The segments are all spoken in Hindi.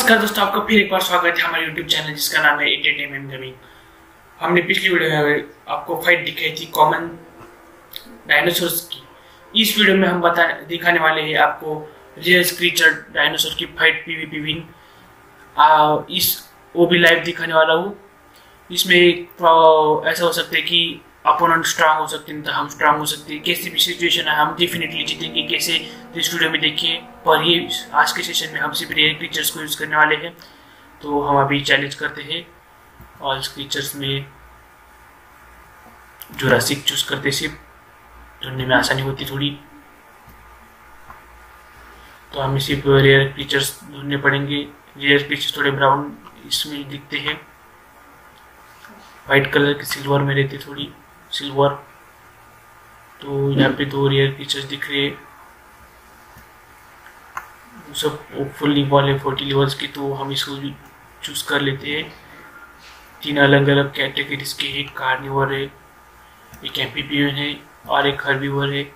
नमस्कार दोस्तों, आपका फिर एक बार स्वागत है हमारे YouTube चैनल जिसका नाम है एंटरटेनमेंट गेमिंग। हमने पिछली वीडियो में आपको फाइट दिखाई थी कॉमन डायनासोर्स की। इस वीडियो में हम दिखाने वाले हैं आपको रियल क्रीचर डायनासोर की फाइट पीवीपी विन। इस वो भी लाइव दिखाने वाला हूँ। इसमें ऐसा हो सकता है कि अपोनेंट स्ट्रांग हो सकते हैं तो हम स्ट्रांग हो सकते हैं। कैसी भी सिचुएशन है हम डेफिनेटली जीतेंगे। कैसे इस वीडियो में देखिए। पर ये आज के सेशन में हम सिर्फ रियल क्रीचर्स को यूज करने वाले हैं। तो हम अभी चैलेंज करते हैं ऑल क्रीचर्स में जुरासिक चूज करते सिर्फ ढूंढने में आसानी होती थोड़ी। तो हमें सिर्फ रेयर क्रीचर्स ढूंढने पड़ेंगे। रेयर क्रीचर्स थोड़े ब्राउन इसमें दिखते हैं, वाइट कलर के सिल्वर में रहते थोड़ी सिल्वर। तो यहाँ पे दो रेयर क्रीचर्स दिख रहे हैं, सब फुल लेवल है 40 लेवल्स की। तो हम इसको चूज कर लेते हैं। 3 अलग अलग कैटेगरीज के, एक कार्निवर है, एक एम्फीबियन है और एक हर्बीवर है।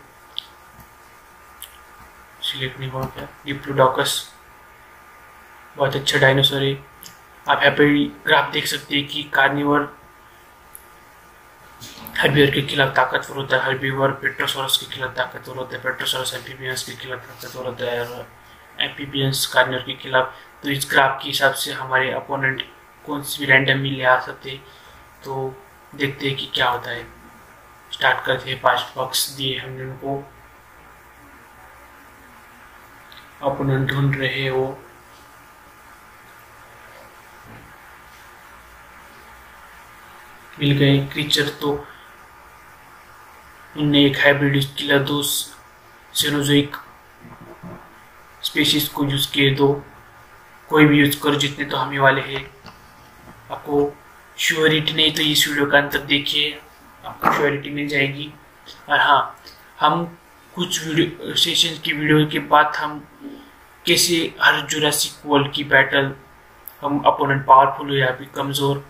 सिलेक्ट नहीं हुआ क्या? डिप्लोडोकस बहुत अच्छा डायनासोर है। आप यहाँ पे ग्राफ देख सकते हैं कि कार्निवर हर्बीवर के खिलाफ ताकतवर होता है, हर्बीवर पेट्रोसोरस के खिलाफ ताकतवर होता है, पेट्रोसोरस एम्फीबियंस के खिलाफ ताकतवर होता है और एम्फीबियंस कार्निवर के खिलाफ। तो इस ग्राफ के हिसाब से हमारे अपोनेंट कौन सी भी रैंडमली ले आ सकते हैं। तो देखते हैं कि क्या होता है। स्टार्ट करते हैं। 5 बॉक्स दिए हमने उनको। अपोनेंट ढूंढ रहे हैं वो। मिल गए क्रीचर। तो उनने एक हाइब्रिड यूज किया, 2 सेनोजोइक स्पीशीज को यूज किए। 2 कोई भी यूज करो, जितने तो हमें वाले हैं। आपको श्योरिटी नहीं तो इस वीडियो का अंत तक देखिए, आपको श्योरिटी मिल जाएगी। और हाँ, हम कुछ वीडियो सेशन की वीडियो के बाद हम कैसे हर जुरासिक वर्ल्ड की बैटल हम अपोनेंट पावरफुल हो या फिर कमज़ोर,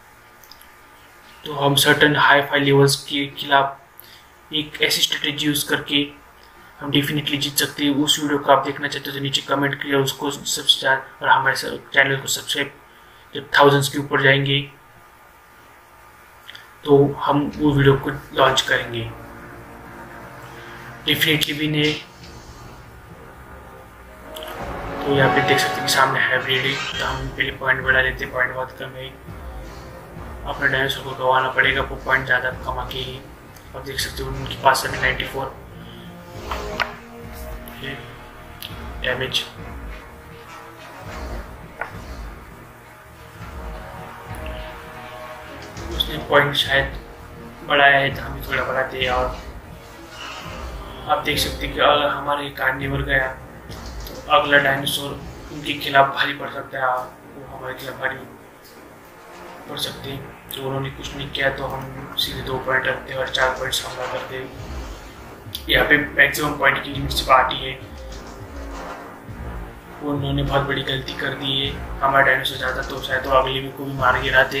तो हम सर्टन हाई फाई लेवल्स के खिलाफ एक ऐसी स्ट्रेटेजी यूज करके हम डेफिनेटली जीत सकते हैं। उस वीडियो को आप देखना चाहते हो तो नीचे कमेंट करिए, उसको सब्सक्राइब और हमारे चैनल को सब्सक्राइब। जब 1000 के ऊपर जाएंगे तो हम वो वीडियो को लॉन्च करेंगे। डेफिनेटली भी ने तो यहाँ पे देख सकते हैं कि सामने हाइब्रिड है। तो हम पहले पॉइंट बढ़ा लेते हैं, पॉइंट बहुत कम है। अपने डायनासोर को गंवाना पड़ेगा वो पॉइंट ज़्यादा कमा के ही। आप देख सकते हो उनके पास अभी 94 डैमेज। उसने पॉइंट शायद बढ़ाया है तो हम थोड़ा बढ़ाते हैं। और आप देख सकते हैं कि अगर हमारे कार्निवर गया तो अगला डायनासोर उनके खिलाफ भारी पड़ सकता है, वो हमारे खिलाफ भारी पड़ सकते हैं। तो उन्होंने कुछ नहीं किया तो हम सीधे 2 पॉइंट रखते हैं और 4 पॉइंट्स हमला करते हैं। यहाँ पे मैक्सिमम पॉइंट की लिमिट सिर्फ 8 ही है। उन्होंने बहुत बड़ी गलती कर दी है। हमारा डायनासोर ज़्यादा तो शायद तो अगले भी को भी मार गिराते।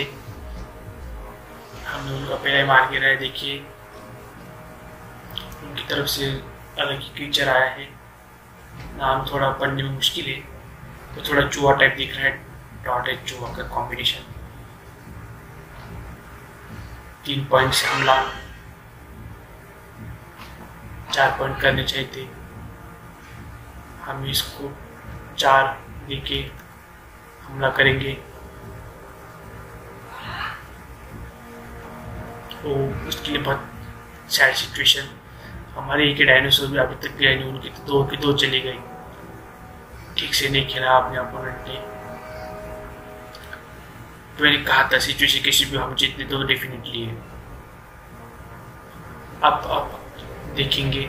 हमने उनका पहले मार गिराया। देखिए उनकी तरफ से अलग ही क्रीचर आया है। नाम थोड़ा पढ़ने में मुश्किल है, तो थोड़ा चूहा टाइप दिख रहा है। डॉट है चूहा का कॉम्बिनेशन। 3 पॉइंट से हमला, 4 पॉइंट करने चाहिए थे। हम इसको 4 लेके हमला करेंगे। तो उसके लिए बहुत सैड सिचुएशन। हमारे एक डायनासोर भी अभी तक गया नहीं, उनके तो 2 के 2 चले गए। ठीक से नहीं खेला अपने अपोनेंट ने। तो मैंने कहा था सिचुएशन किसी भी हम जीतने तो डेफिनेटली है। अब देखेंगे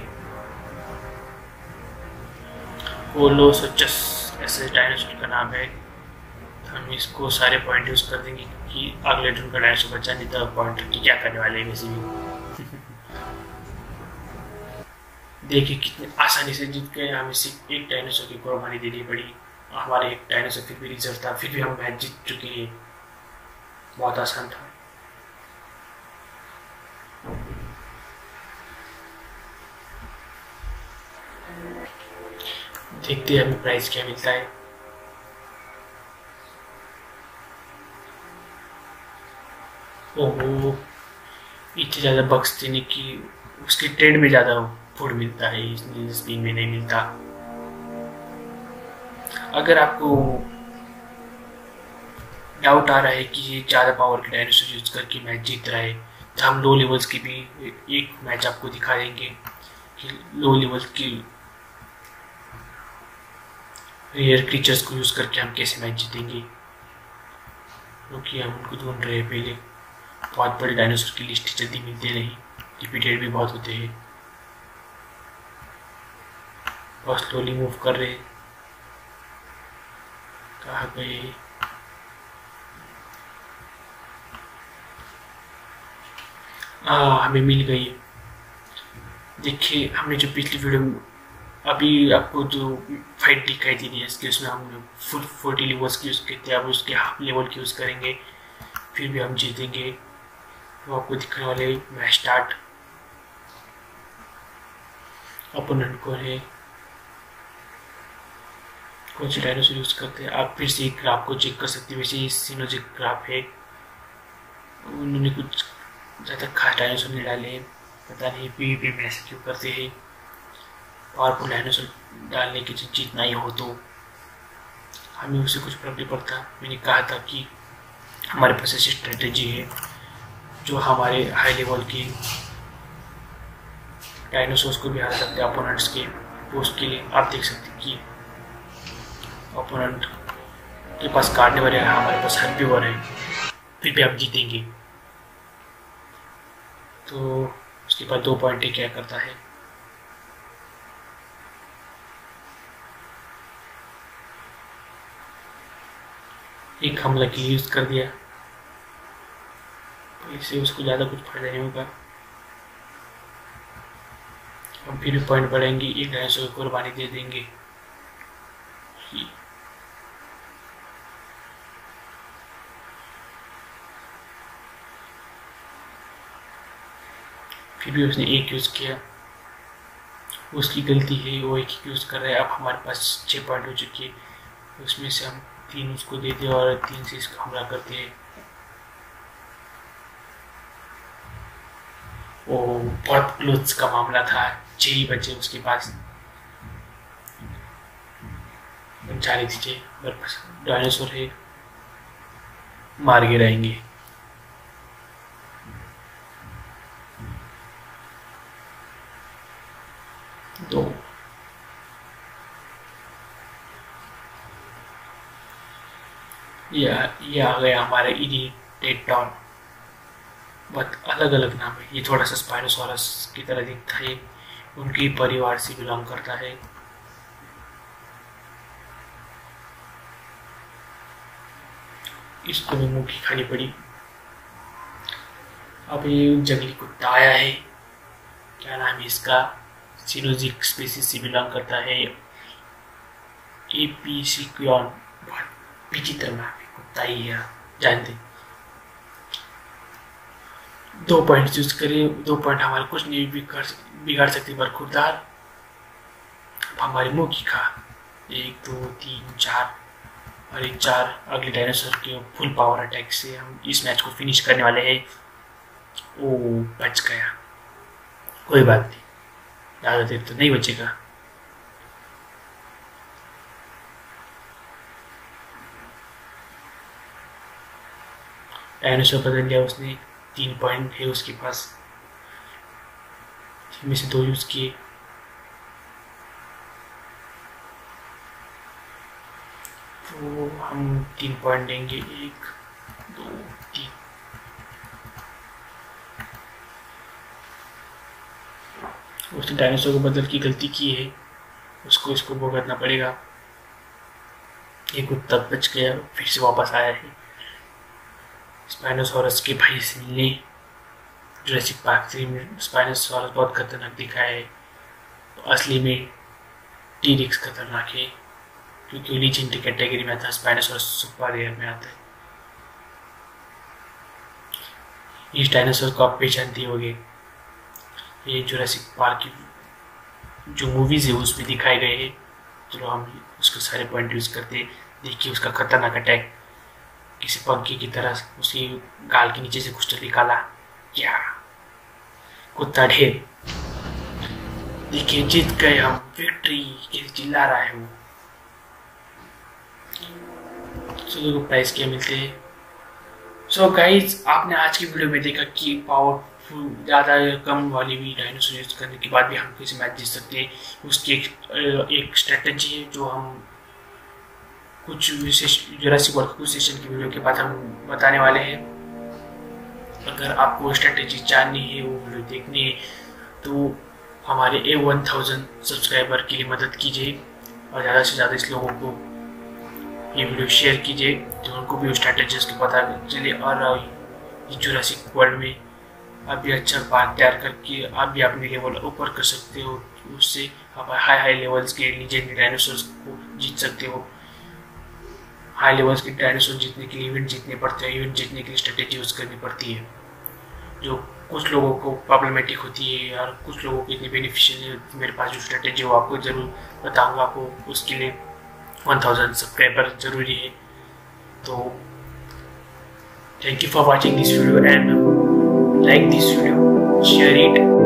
कोलोसोचस ऐसे डायनासोर का नाम है। हम इसको सारे पॉइंट यूज कर देंगे कि अगले टर्न का डायनासोर बचा नहीं था पॉइंट की क्या करने वाले हैं वैसे भी। देखिए कितने आसानी से जीत गए। हमें सिर्फ एक डायनासोर की कुर्बानी देनी पड़ी। हमारे एक डायनासोर फिर भी रिजर्व था, फिर भी हम मैच जीत चुके हैं। बहुत आसान था। देखते हैं हमें प्राइस क्या मिलता है। ओहो, इतने ज़्यादा बक्स देने की उसके ट्रेड में ज़्यादा फूड मिलता है, इसलिए स्पिन में नहीं मिलता। अगर आपको डाउट आ रहा है कि ये ज़्यादा पावर के डायनासोर यूज करके मैच जीत रहा है, तो हम लो लेवल्स की भी एक मैच आपको दिखा देंगे कि लो लेवल की रेयर क्रीचर्स को यूज करके हम कैसे मैच जीतेंगे। क्योंकि हम उनको ढूंढ रहे हैं, पहले बहुत बड़े डायनासोर की लिस्ट जल्दी मिलती नहीं, रिपीटेड भी बहुत होते हैं, बहुत स्लोली मूव कर रहे हैं। कहाँ गए? हमें मिल गई। देखिए, हमने जो पिछली वीडियो में अभी आपको जो फाइट दिखाई दे रही है, इसके उसमें हम फुल 40 लेवल्स की यूज़ करते हैं, अब उसके हाफ लेवल की यूज़ करेंगे, फिर भी हम जीतेंगे। वो आपको दिखने वाले मैच स्टार्ट। अपोनेंट कौन है, कौन से डायनासोर यूज़ करते हैं, आप फिर से एक ग्राफ को चेक कर सकते हैं। वैसे ये सिनोजिक ग्राफ है, उन्होंने कुछ ज़्यादा खास डायनासोर नहीं डाले, पता नहीं पीवीपी में ऐसा क्यों करते हैं। पावरफुल डायनासोर डालने की जीतना ही हो तो हमें उससे कुछ फर्क नहीं पड़ता। मैंने कहा था कि हमारे पास ऐसी स्ट्रेटेजी है जो हमारे हाई लेवल के डायनासोर्स को भी हरा सकते हैं अपोनेंट्स के पोस्ट के लिए। आप देख सकते हैं कि अपोनेंट के पास कार्निवर है, हमारे पास हर्बीवर है, फिर भी आप जीतेंगे। तो उसके बाद 2 पॉइंट क्या करता है, एक हमला के लिए यूज़ कर दिया, तो इससे उसको ज़्यादा कुछ फायदा नहीं होगा। हम फिर भी पॉइंट बढ़ेंगे, एक डायनासोर को कुर्बानी दे देंगे। फिर भी उसने एक यूज़ किया, उसकी गलती है, वो एक यूज़ कर रहा है। अब हमारे पास 6 पॉइंट हो चुकी है, उसमें से हम 3 उसको देते हैं और 3 से इसको हमला करते हैं। वो बहुत क्लोज का मामला था, 6 ही बचे उसके पास, चार दीजिए, डायनासोर है, मार के रहेंगे। तो ये आ गया हमारा इरिटेटॉन। बहुत अलग अलग नाम है, ये थोड़ा सा स्पाइनोसॉरस की तरह दिखता है, उनके परिवार से बिलोंग करता है। इसको भी मुंह की खानी पड़ी। अब ये जंगली कुत्ता आया है, क्या नाम है इसका, सिनोजिक स्पीसीज से बिलोंग करता है, एपीसिक्वियन। बहुत विचित्र नाम है, कुत्ता ही है, जानते। 2 पॉइंट यूज करें, 2 पॉइंट हमारे कुछ नहीं बिगाड़ सकते बरखुरदार। हमारी मुंह की खा, 1 2 3 4 और 4 अगले डायनासोर के फुल पावर अटैक से हम इस मैच को फिनिश करने वाले हैं। ओ, बच गया, कोई बात नहीं, ज़्यादा देर तो नहीं बचेगा। डायनासोर बदल लिया उसने, 3 पॉइंट है उसके पास, जिनमें से 2 यूज किए। तो हम 3 पॉइंट देंगे, 1 2 3। उसने डायनासोर को बदल की गलती की है, उसको इसको भुगतना पड़ेगा। ये कुत्ता बच गया, फिर से वापस आया है स्पाइनोसॉरस के भाई से मिलने। जुरासिक पार्क 3 में स्पाइनोसॉरस बहुत खतरनाक दिखा है, तो असली में टी-रेक्स खतरनाक है, क्योंकि वो लीजेंडरी कैटेगरी में आता है, स्पाइनोसॉरस सुपर रेयर में आता है। इस डायनासोर को आप पहचानते होंगे, ये जुरासिक पार्क की जो मूवीज है उसमें दिखाए गए हैं। चलो हम उसके सारे पॉइंट यूज करते हैं। देखिए उसका खतरनाक अटैक, किसी पंखे की तरह उसकी गाल के नीचे से कुछ तो निकाला। क्या कुत्ता ढेर। देखिए जीत गए हम, विक्ट्री कैसे चिल्ला रहा है वो। चलो को प्राइस क्या मिलते हैं। सो गाइज आपने आज की वीडियो में देखा कि पावरफुल ज़्यादा कम वाली भी डायनासोर यूज करने के बाद भी हम कैसे मैच जीत सकते हैं। उसकी एक स्ट्रेटजी है जो हम कुछ विशेष जुरासिक वर्ल्ड कुछ सेशन की वीडियो के बाद हम बताने वाले हैं। अगर आपको स्ट्रेटजी जाननी है, वो वीडियो देखनी है, तो हमारे 1000 सब्सक्राइबर के लिए मदद कीजिए और ज़्यादा से ज़्यादा इस लोगों को ये वीडियो शेयर कीजिए तो उनको भी स्ट्रैटेजीज की पता चले। और जुरासिक वर्ल्ड में आप भी अच्छा पार्क तैयार करके आप भी अपने लेवल ऊपर कर सकते हो। उससे आप हाई लेवल्स के लीजेंडरी डायनासोर्स को जीत सकते हो। हाई लेवल्स के डायनासोर जीतने के लिए इवेंट जीतने पड़ते हैं। इवेंट जीतने के लिए स्ट्रेटेजी यूज करनी पड़ती है, जो कुछ लोगों को प्रॉब्लमेटिक होती है और कुछ लोगों को इतनी बेनिफिशियल है। मेरे पास जो स्ट्रेटेजी वो आपको ज़रूर बताऊंगा। आपको उसके लिए 1000 सब्सक्राइबर जरूरी है। तो thank you for watching this video and like this video, share it.